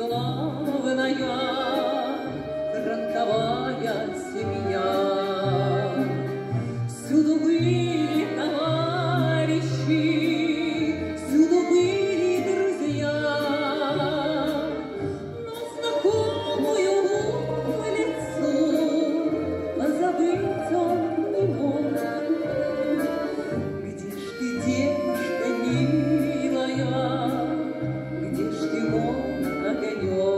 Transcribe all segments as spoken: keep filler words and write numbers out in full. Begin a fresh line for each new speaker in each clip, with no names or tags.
славная фронтовая семья. Всюду были товарищи, всюду были друзья, но знакомую улицу позабыть он не мог. Где ж ты, девушка милая, где ж ты, мой огонек?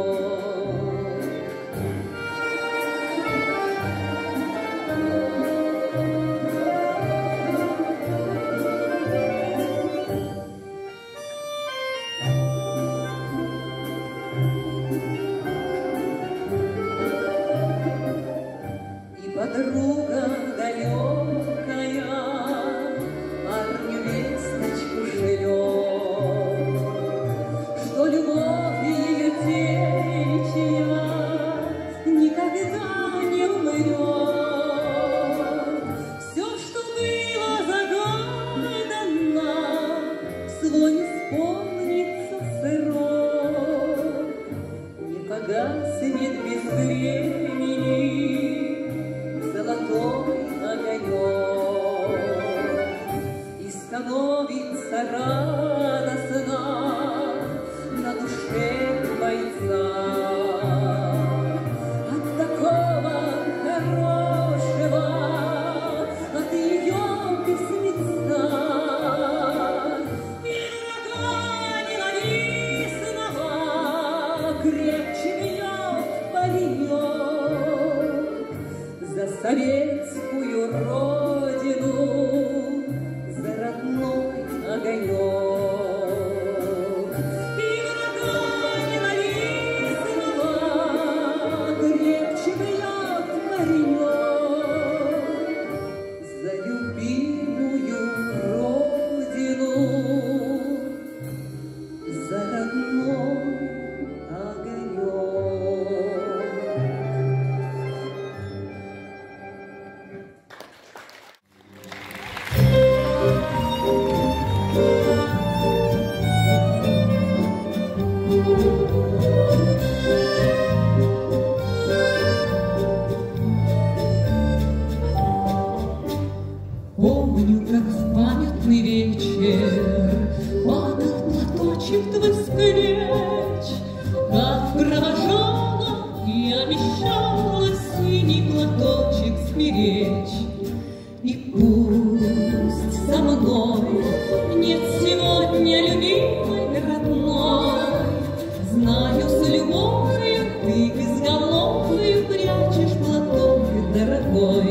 Подруга далекая парню весточку шлет, что любовь ее девичья никогда не умрет. Все, что было загадано, свой исполнится срок, не погаснет без времени золотой огонек, и становится радостно на душе бойца. От такого хорошего, от ее письмеца и врага ненавистного крепче бьет паренек за советскую родину, за родной огонек. И врага ненавистного крепче бьет паренек за любимую родину, за родной огонек. Помню, как в памятный вечер падал платочек твой с плеч, как провожала и обещала синий платочек смиречь. И пусть со мной нет сегодня любимой родной, знаю, с любовью ты безголовую прячешь платок дорогой.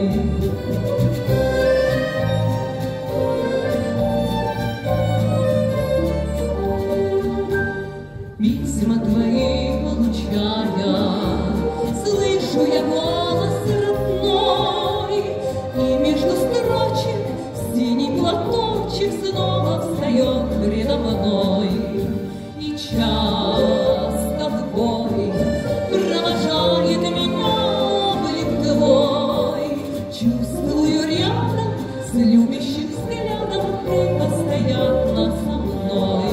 Письма твои получая, слышу я голос родной, и между строчек синий платочек снова встает предо мной. И часто в бой провожает меня облик твой, чувствую рядом с любящим взглядом ты постоянно со мной.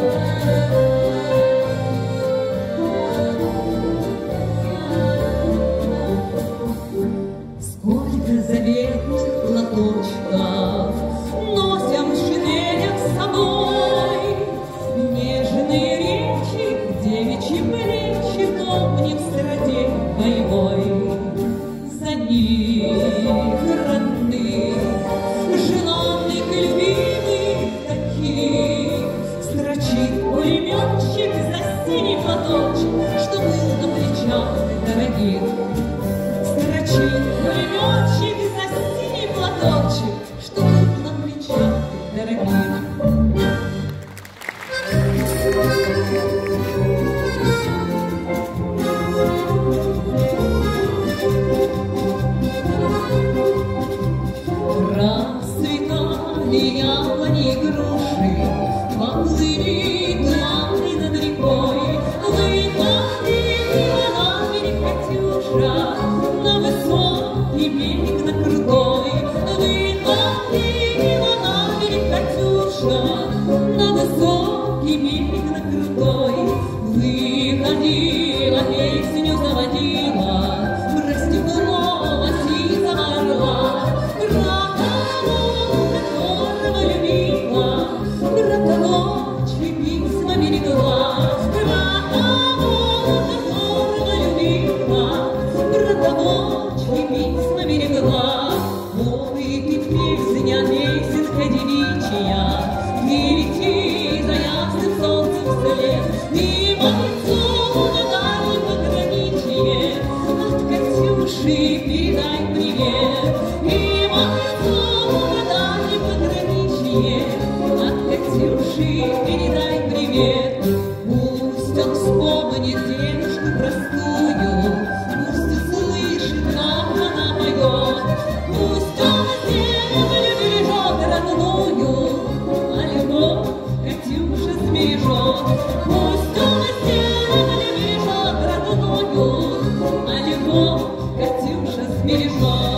Сколько заветных платочков носим в шинелях с собой, нежные речи, девичьи плечи помним в страде боевой. За них родных, желанных, любимых таких строчит пулеметчик за синий платочек, что был на плечах дорогих. Строчит пулеметчик за синий платочек, что был на плечах дорогих. Расцветали яблони и груши, поплыли туманы над рекой, выходили на берег Катюша, на высокий берег, на крутой. Выходили на берег Катюша, на высокий берег, на крутой. Выходили передай привет. И мальцу дали пограничье, от Катюши передай привет. Пусть он вспомнит девушку простую, пусть услышит, как она поет. Пусть он землю бережет родную, а любовь Катюша сбережет. Пусть он землю бережет родную, а любовь Катюша сбережет.